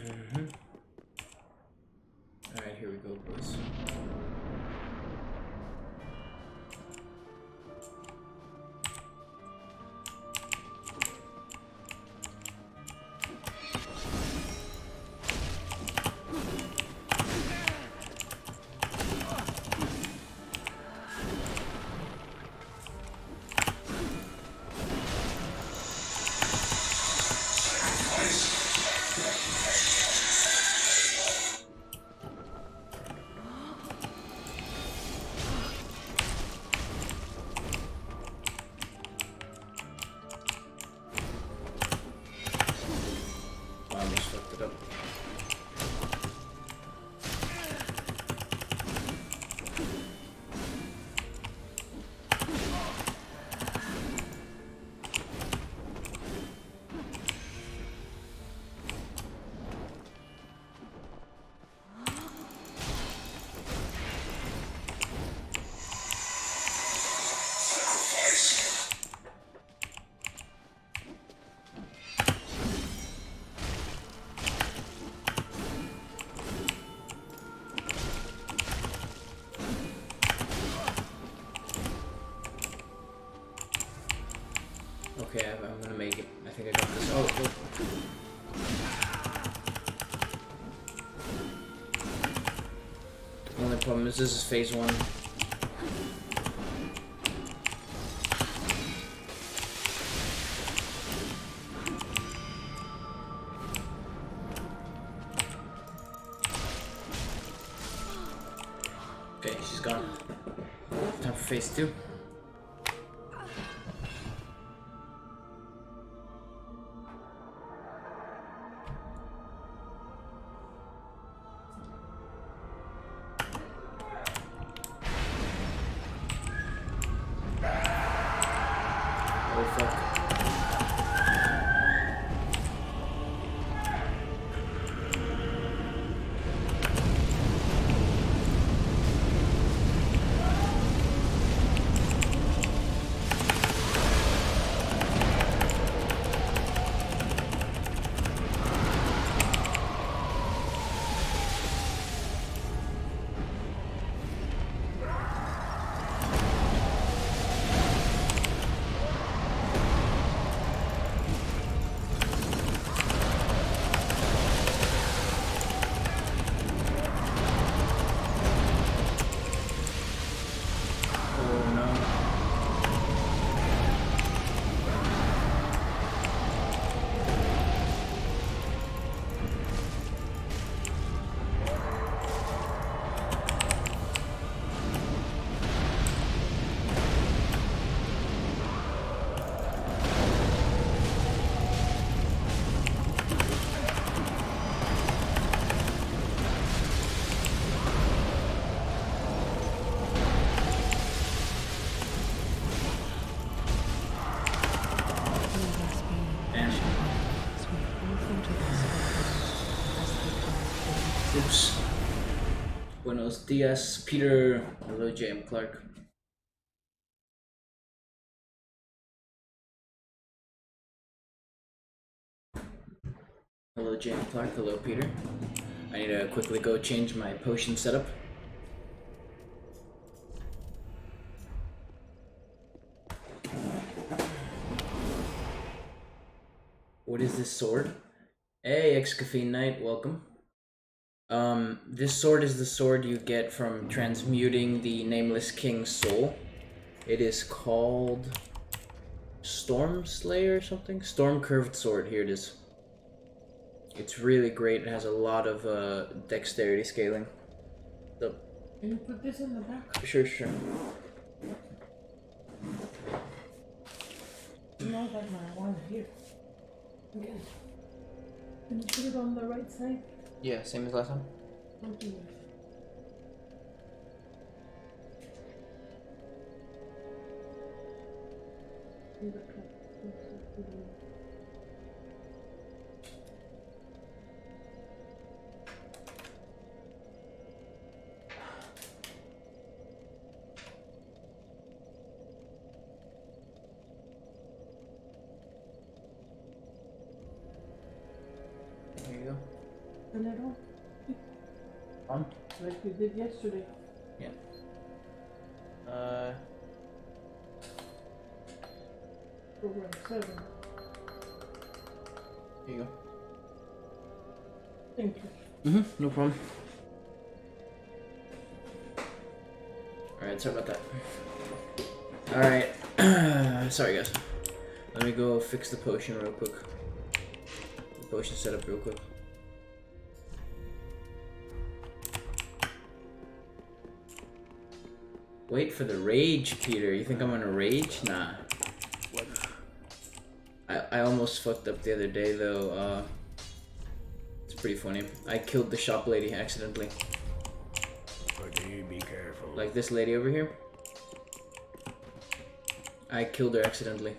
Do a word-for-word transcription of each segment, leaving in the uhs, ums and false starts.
Mm-hmm. Alright, here we go, boys. Okay, I'm gonna make it. I think I got this. Oh, look. The only problem is this is phase one. Okay, she's gone. Time for phase two. Oops. Buenos dias, Peter. Hello, J M Clark. Hello, J M Clark. Hello, Peter. I need to quickly go change my potion setup. What is this sword? Hey, Ex-Caffeine Knight, welcome. Um, this sword is the sword you get from transmuting the Nameless King's soul. It is called Storm Slayer or something? Storm Curved Sword, here it is. It's really great, it has a lot of uh, dexterity scaling. So, can you put this in the back? Sure, sure. No, that's my one here. Again. Can you put it on the right side? Yeah, same as last time. Thank you. There you go. Turn it on. On? Like we did yesterday. Yeah. Uh. Program seven. Here you go. Thank you. Mm-hmm, no problem. Alright, sorry about that. Alright. Sorry, guys. Let me go fix the potion real quick. The potion setup real quick. Wait for the rage, Peter. You think I'm gonna rage? Nah. I, I almost fucked up the other day, though. Uh, it's pretty funny. I killed the shop lady accidentally. Okay, be careful. Like this lady over here. I killed her accidentally.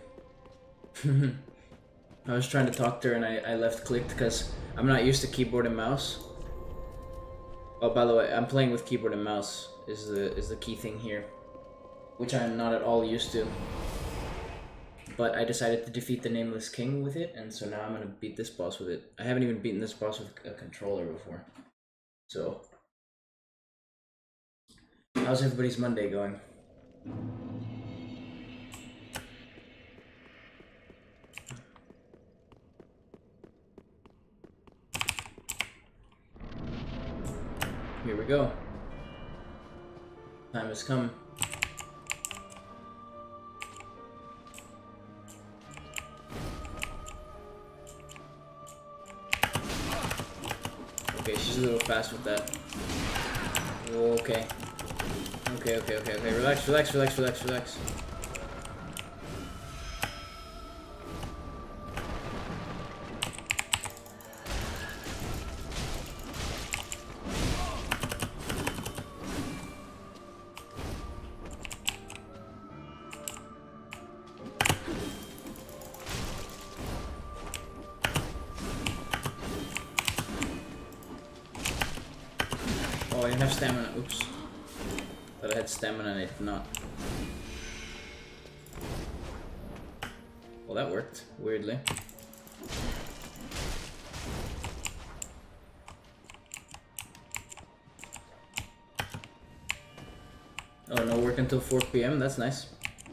I was trying to talk to her and I, I left clicked because I'm not used to keyboard and mouse. Oh, by the way, I'm playing with keyboard and mouse is the is the key thing here, which I'm not at all used to. But I decided to defeat the Nameless King with it, and so now I'm gonna beat this boss with it. I haven't even beaten this boss with a controller before. So, how's everybody's Monday going? Here we go. Time has come. Okay, she's a little fast with that. Okay. Okay, okay, okay, okay. Relax, relax, relax, relax, relax. Oh, I didn't have stamina. Oops. Thought I had stamina and I did not. Well, that worked, weirdly. Oh, no work until four P M? That's nice.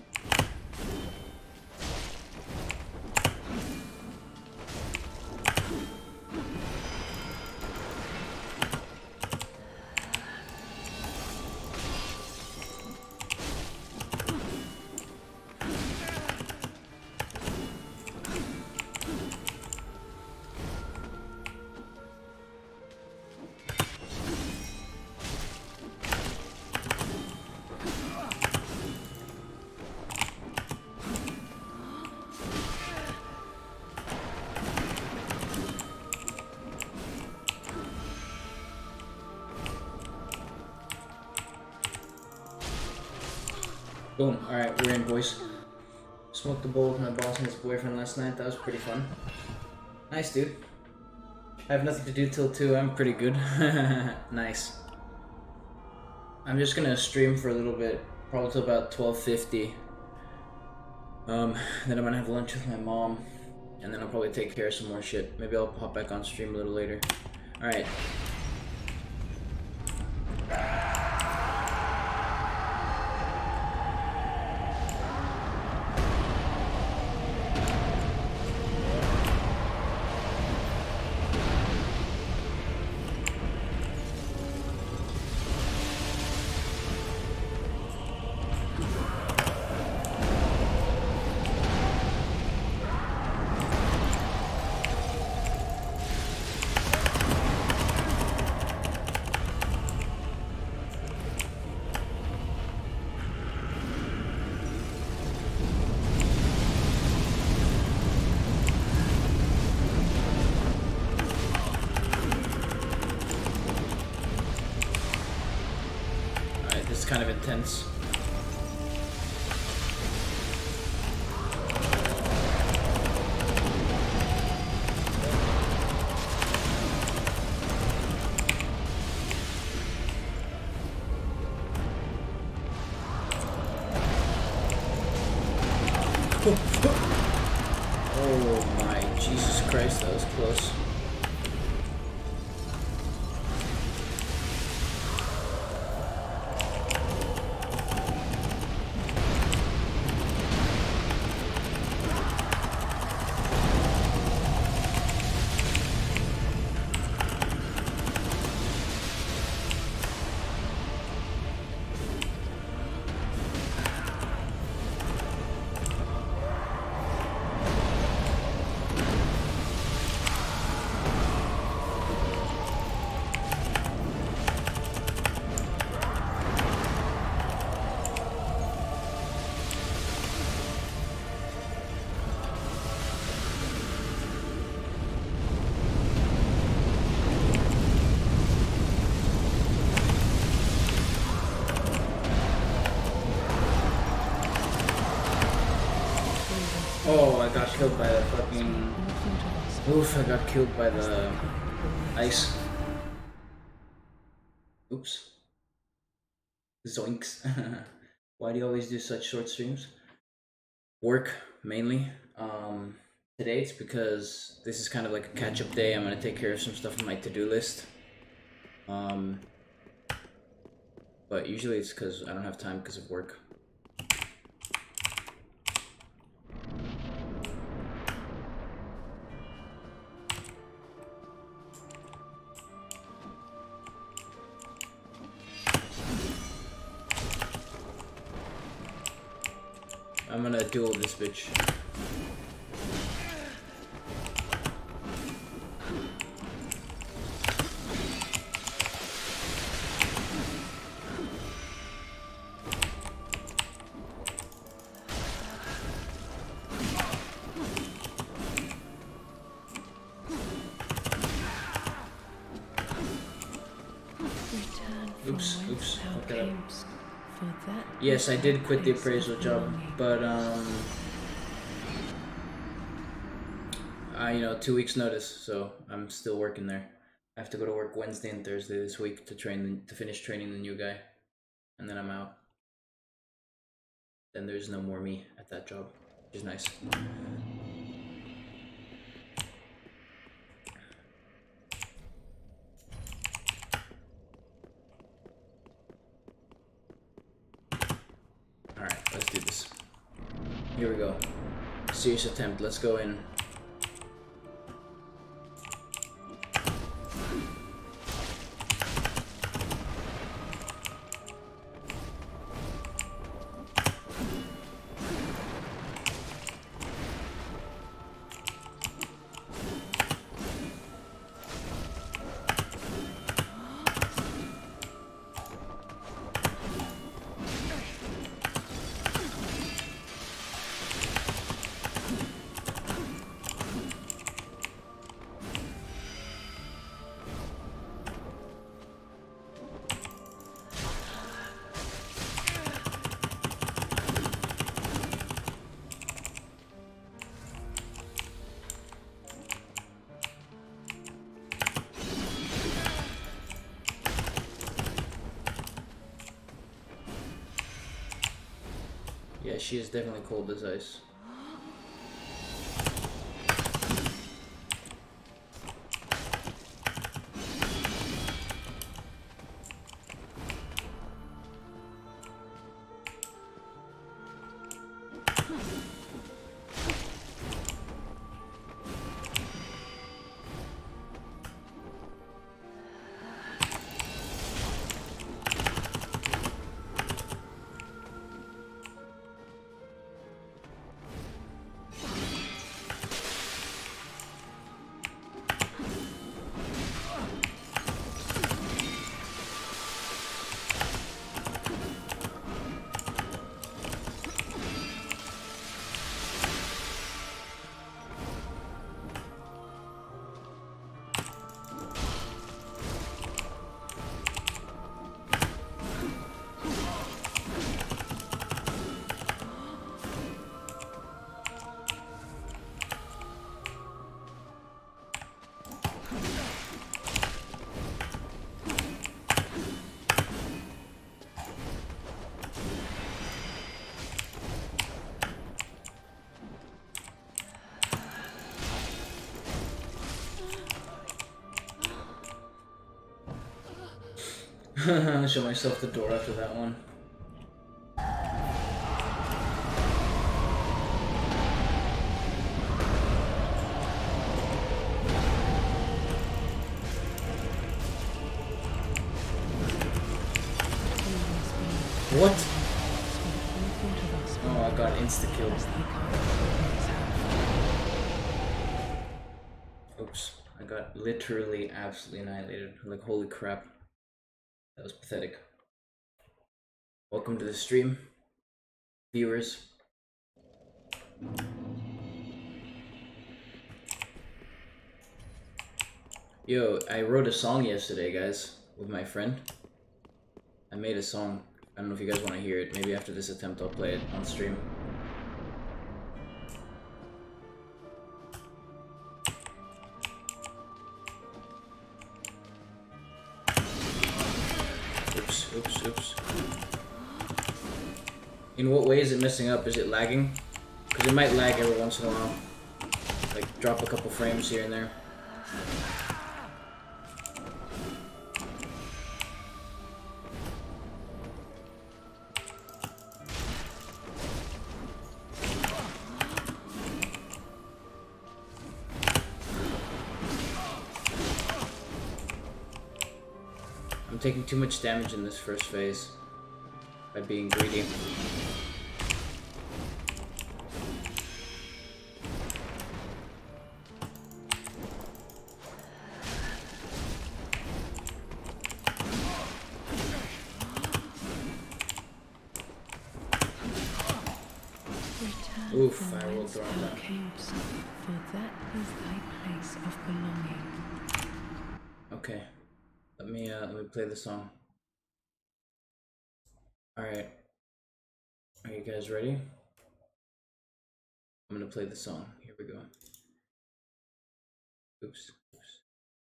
Boom. Alright, we're in, boys. Smoked the bowl with my boss and his boyfriend last night. That was pretty fun. Nice, dude. I have nothing to do till two. I'm pretty good. Nice. I'm just gonna stream for a little bit. Probably till about twelve fifty. Um, then I'm gonna have lunch with my mom. And then I'll probably take care of some more shit. Maybe I'll pop back on stream a little later. Alright. Kind of intense. Oh my Jesus Christ, that was close. killed by the fucking... Oof, I got killed by the ice. Oops. Zoinks. Why do you always do such short streams? Work, mainly. Um, today it's because this is kind of like a catch-up day. I'm gonna take care of some stuff on my to-do list. Um, but usually it's because I don't have time because of work. I'm gonna duel this bitch. Oops, oops, fucked that up. Yes, I did quit the appraisal job, but um, I, you know, two weeks notice, so I'm still working there. I have to go to work Wednesday and Thursday this week to train, to finish training the new guy, and then I'm out. Then there's no more me at that job, which is nice. Alright, let's do this. Here we go. Serious attempt, let's go in. Yeah, she is definitely cold as ice. Show myself the door after that one. What? Oh, I got insta-killed. Oops. I got literally absolutely annihilated. Like, holy crap. That was pathetic. Welcome to the stream, viewers. Yo, I wrote a song yesterday, guys, with my friend. I made a song. I don't know if you guys want to hear it. Maybe after this attempt I'll play it on stream. oops, oops. In what way is it messing up? Is it lagging? Because it might lag every once in a while. Like, drop a couple frames here and there. I'm taking too much damage in this first phase by being greedy. Oof, I rolled the wrong one. For that is thy place of belonging. Okay. Let me uh let me play the song. Alright. Are you guys ready? I'm gonna play the song. Here we go. Oops. Oops.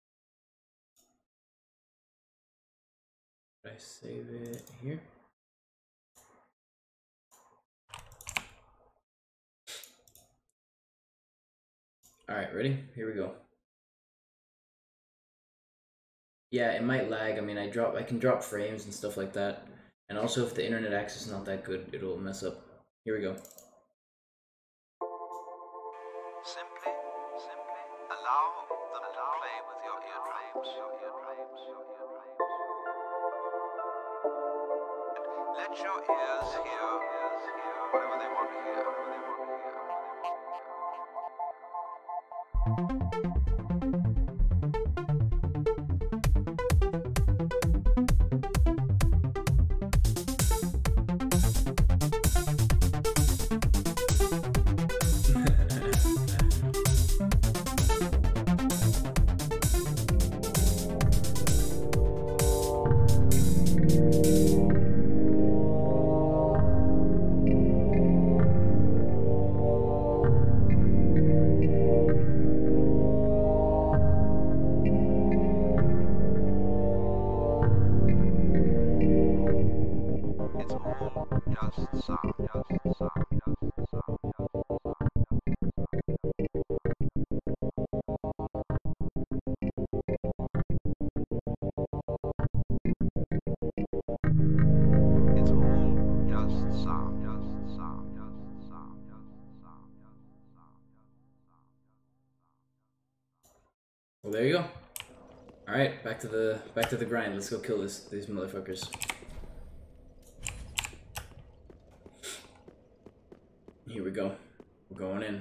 Did I save it here? Alright, ready? Here we go. Yeah, it might lag. I mean, I drop I can drop frames and stuff like that. And also if the internet access is not that good, it'll mess up. Here we go. Simply, simply allow them to play with your eardrums, your eardrums, your eardrums. Let your ears hear, ears hear whatever they want to hear, whatever they want to hear. Well, there you go. All right, back to the back to the grind. Let's go kill this these motherfuckers. Here we go. We're going in.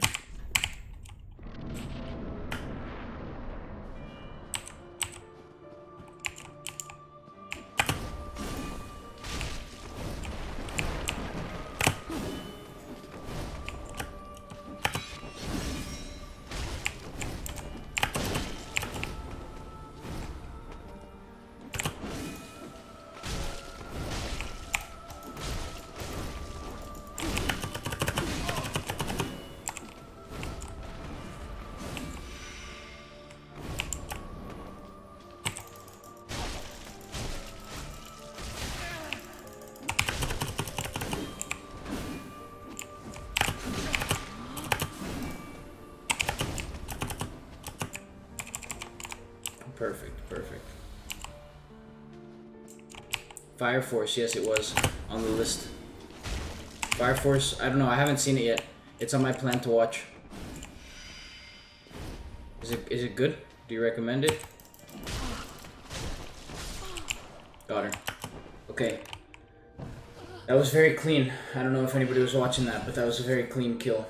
Perfect, perfect. Fire Force, yes it was on the list. Fire Force, I don't know, I haven't seen it yet. It's on my plan to watch. Is it is it good? Do you recommend it? Got her. Okay. That was very clean. I don't know if anybody was watching that, but that was a very clean kill.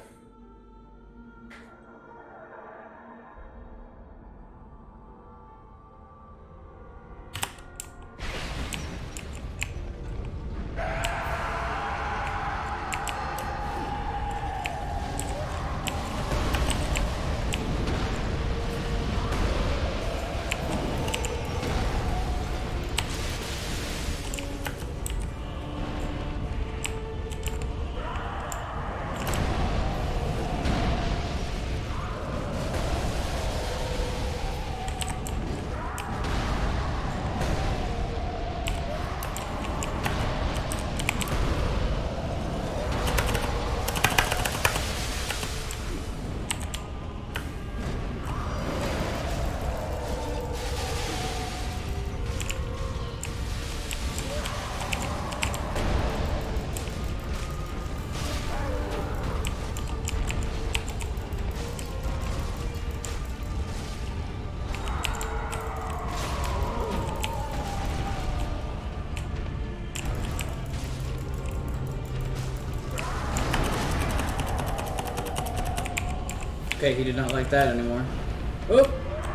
Okay, he did not like that anymore. Oh!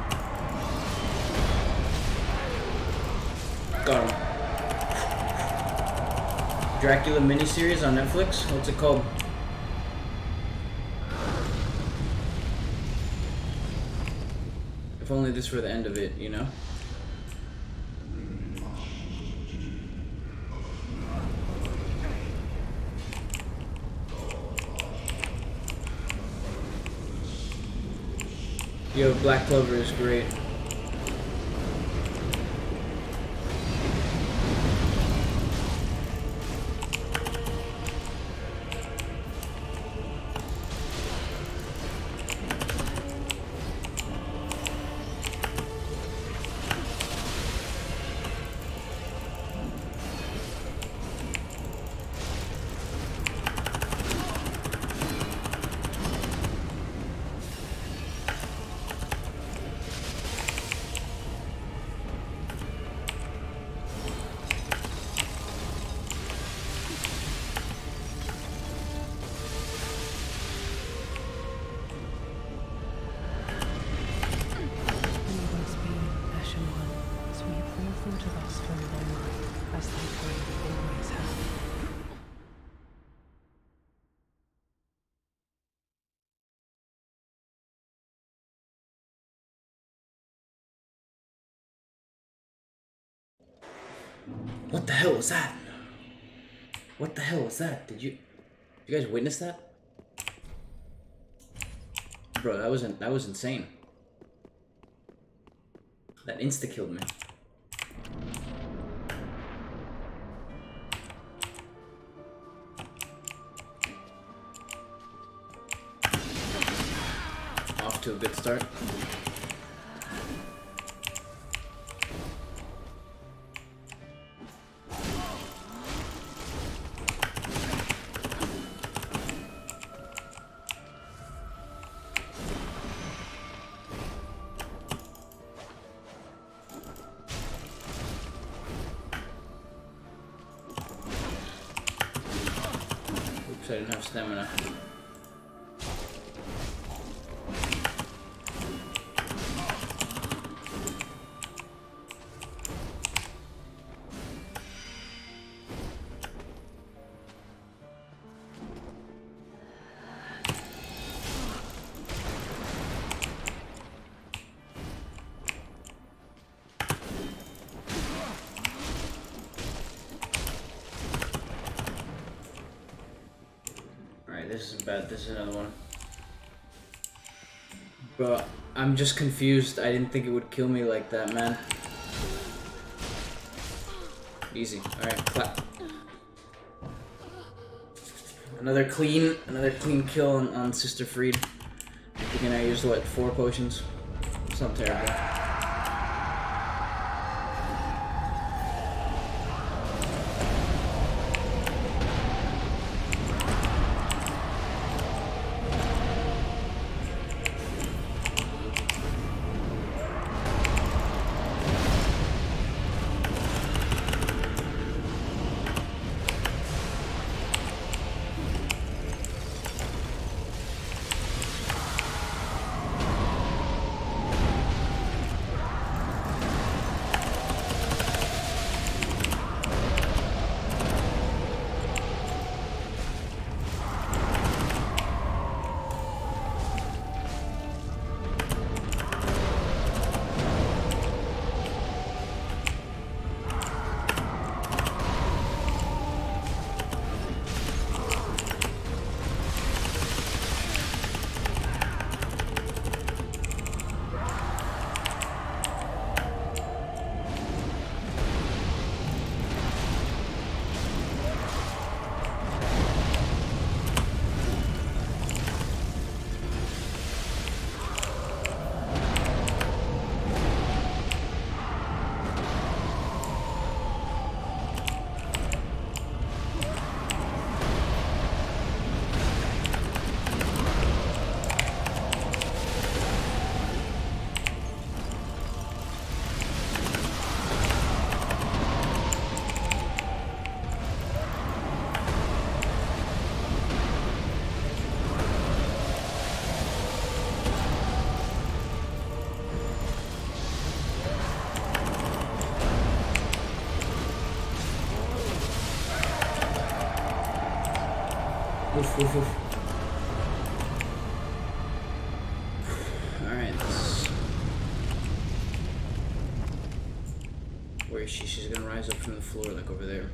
Got him. Dracula miniseries on Netflix? What's it called? If only this were the end of it, you know? Yo, Black Clover is great. What the hell was that? What the hell was that? Did you, did you guys witness that? Bro, that wasn't, that was insane. That insta-killed me. Off to a good start. I didn't have stamina. This is bad. This is another one. Bro, I'm just confused. I didn't think it would kill me like that, man. Easy. Alright, clap. Another clean, another clean kill on, on Sister Fried. Thinking I used, what, four potions? It's not terrible. Oof, oof, oof. Alright, let's... Where is she? She's gonna rise up from the floor, like over there.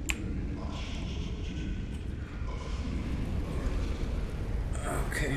Okay.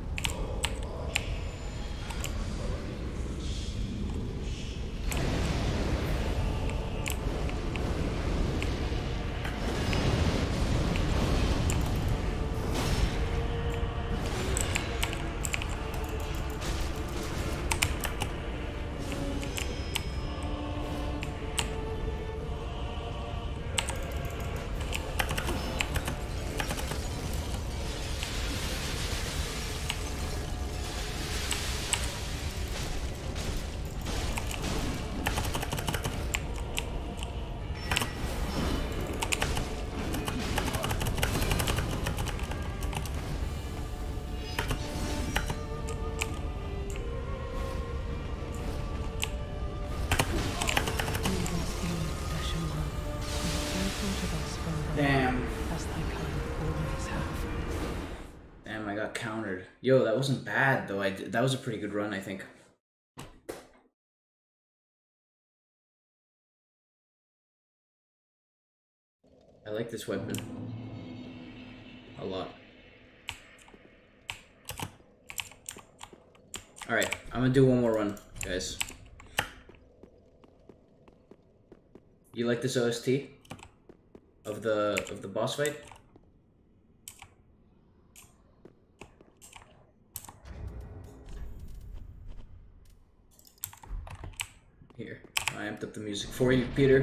Damn. Damn, I got countered. Yo, that wasn't bad though. I did, that was a pretty good run, I think. I like this weapon a lot. Alright, I'm gonna do one more run, guys. You like this O S T of the of the boss fight? Here, I amped up the music for you, Peter.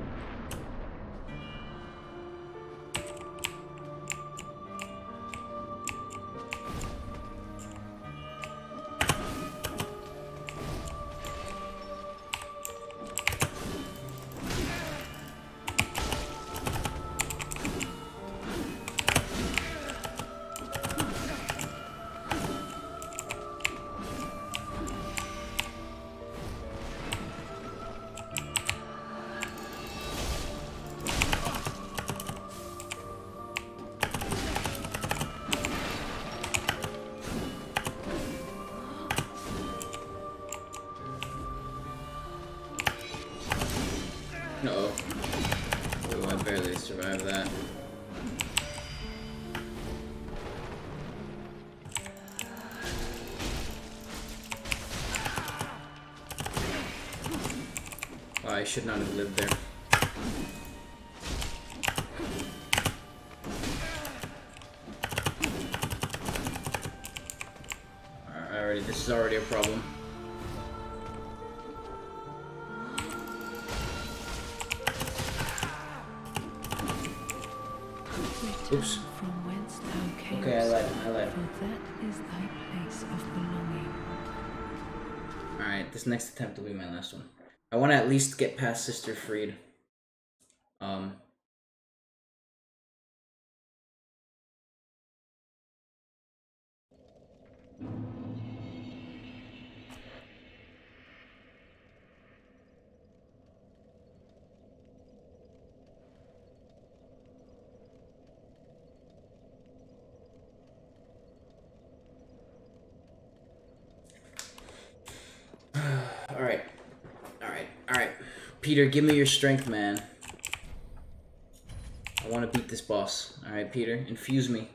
Uh-oh. Oh, I barely survived that. Oh, I should not have lived there. Alrighty, this is already a problem. Oops. From whence thou camest, Okay, I lied. I lied. for that is thy place of belonging. Alright, this next attempt will be my last one. I want to at least get past Sister Fried. Um. Alright. Alright. Alright. Peter, give me your strength, man. I want to beat this boss. Alright, Peter, infuse me.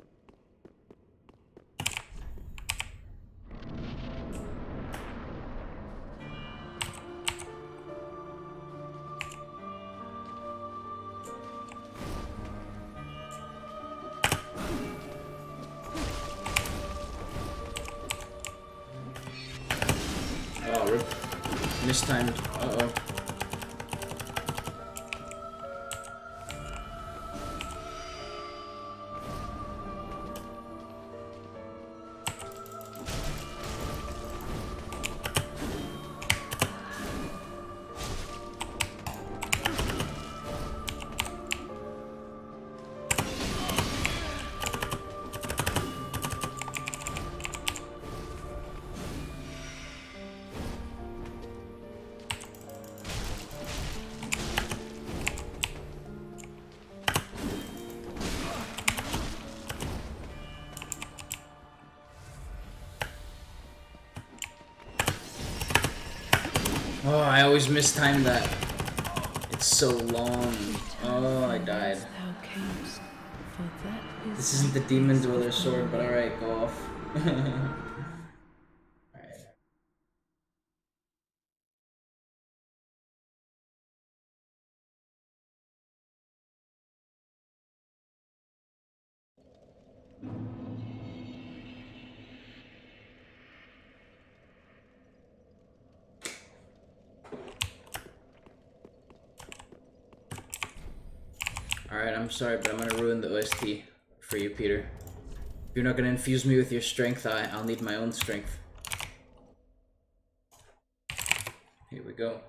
Oh, rip. Mistimed. Uh-oh. Oh, I always mistime that. It's so long. Oh, I died. Thou camest, for that is This isn't the Demon Dweller sword, but alright, go off. Alright. Alright, I'm sorry, but I'm gonna ruin the O S T for you, Peter. If you're not gonna infuse me with your strength, I, I'll need my own strength. Here we go.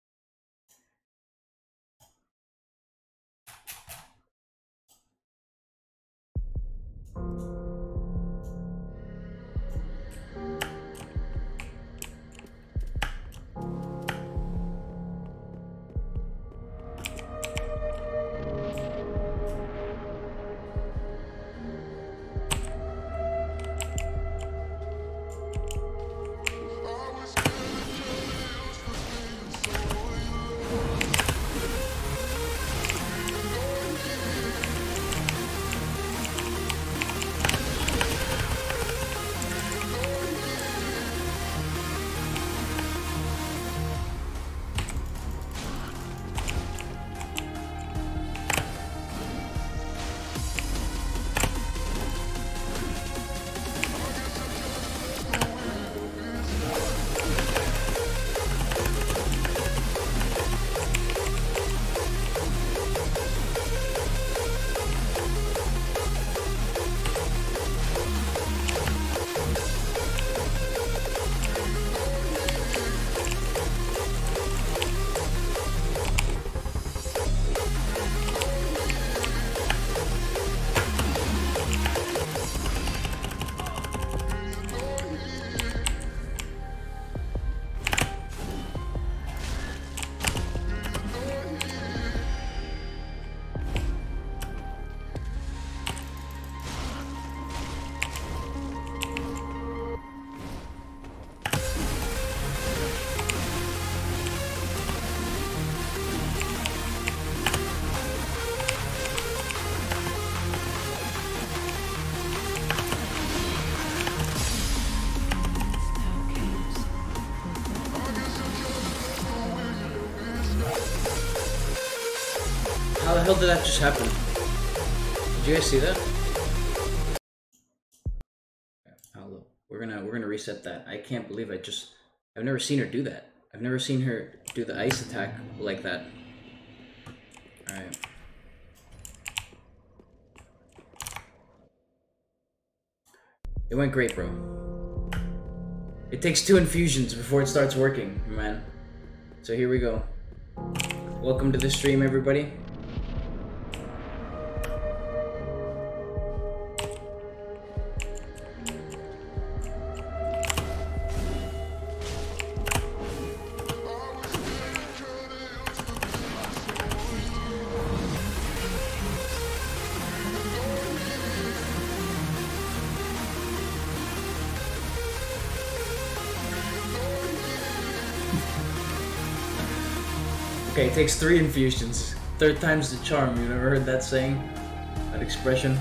How the hell did that just happen? Did you guys see that? Okay, Paolo, we're gonna we're gonna reset that. I can't believe I just I've never seen her do that. I've never seen her do the ice attack like that. Alright. It went great, bro. It takes two infusions before it starts working, man. So here we go. Welcome to the stream, everybody. Okay, it takes three infusions. Third time's the charm. You've never heard that saying? That expression?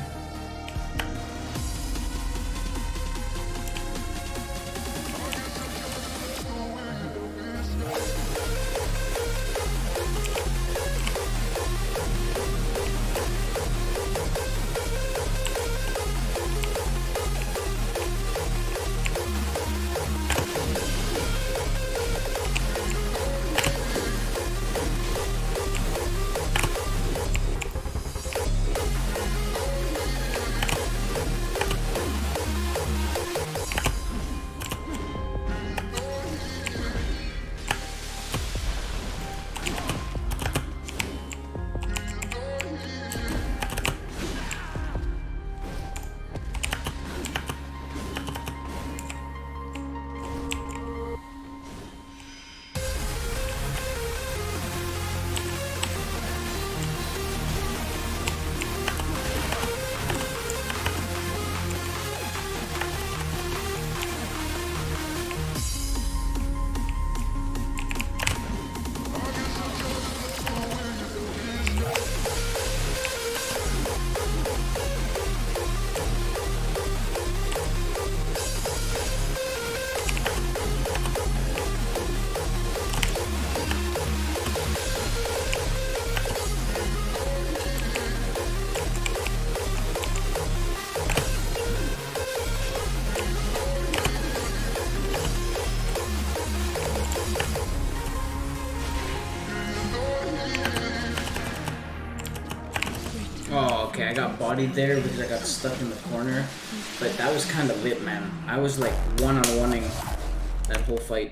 got bodied there because I got stuck in the corner. But that was kind of lit, man. I was like one-on-one-ing that whole fight.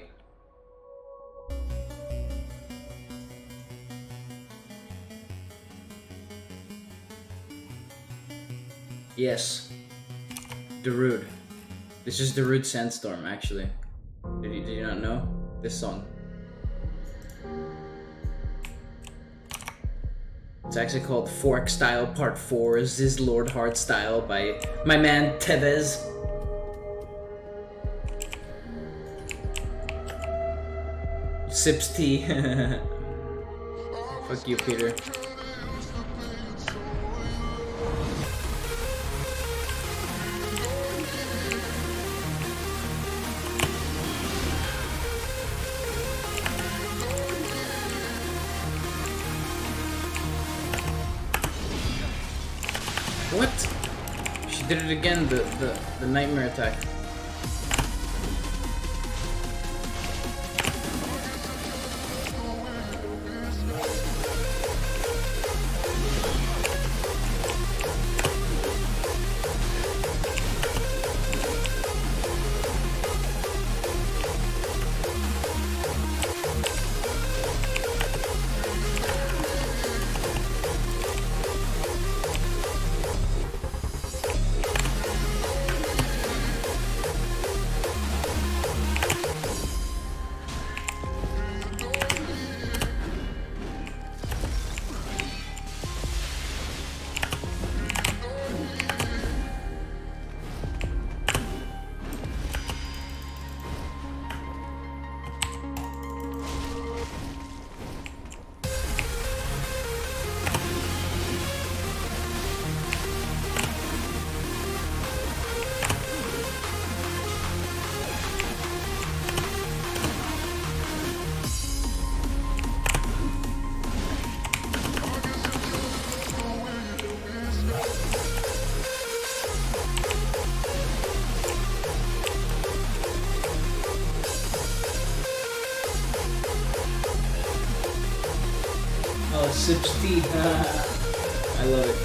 Yes. Darude. This is Darude Sandstorm, actually. Did you, did you not know? This song. It's actually called Fork Style Part four, Ziz Lord Hardstyle by my man Tevez. Sips tea. Fuck you, Peter. What? She did it again, the, the, the nightmare attack. Oh, sips tea. I love it.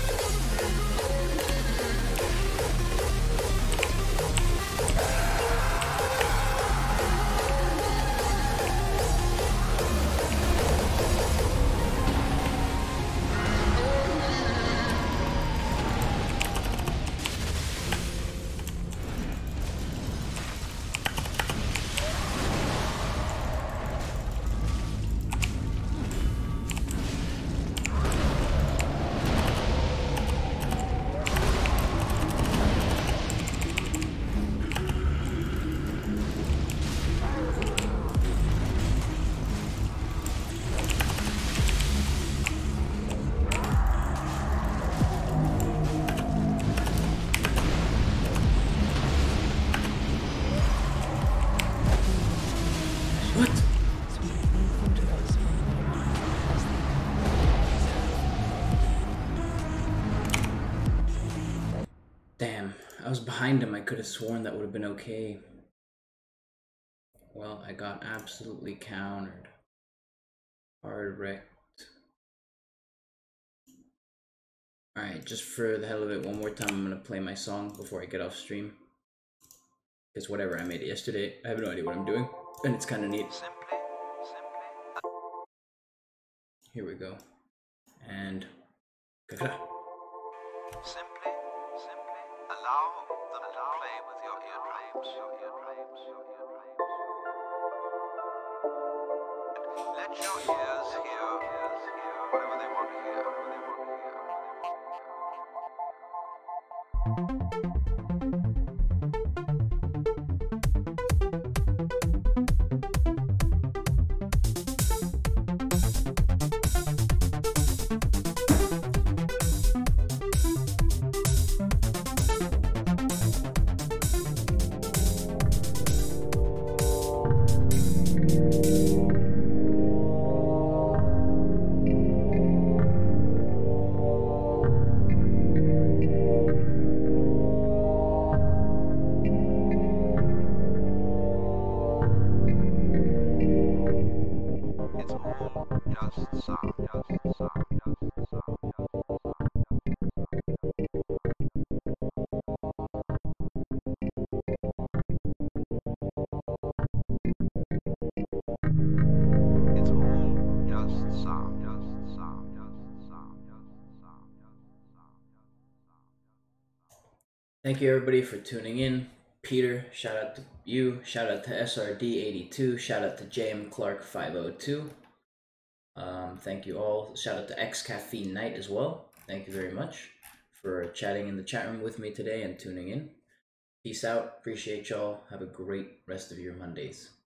Damn, I was behind him. I could have sworn that would have been okay. Well, I got absolutely countered. Hard wrecked. Alright, just for the hell of it, one more time I'm gonna play my song before I get off stream. Because whatever, I made it yesterday. I have no idea what I'm doing. And it's kinda neat. Simply, simply. Here we go. And... Simply, simply allow them to play with your eardrums, your eardrums, your eardrums. Let your ears hear, ears hear whatever they want to hear, whatever they want to hear. Just sound, just sound, just sound, just sound. It's all just sound, just sound, just sound, just sound, just sound. Thank you everybody for tuning in. Peter, shout out to you. Shout out to S R D eighty-two. Shout out to J M Clark five oh two. Um, thank you all. Shout out to X Caffeine Night as well. Thank you very much for chatting in the chat room with me today and tuning in. Peace out. Appreciate y'all. Have a great rest of your Mondays.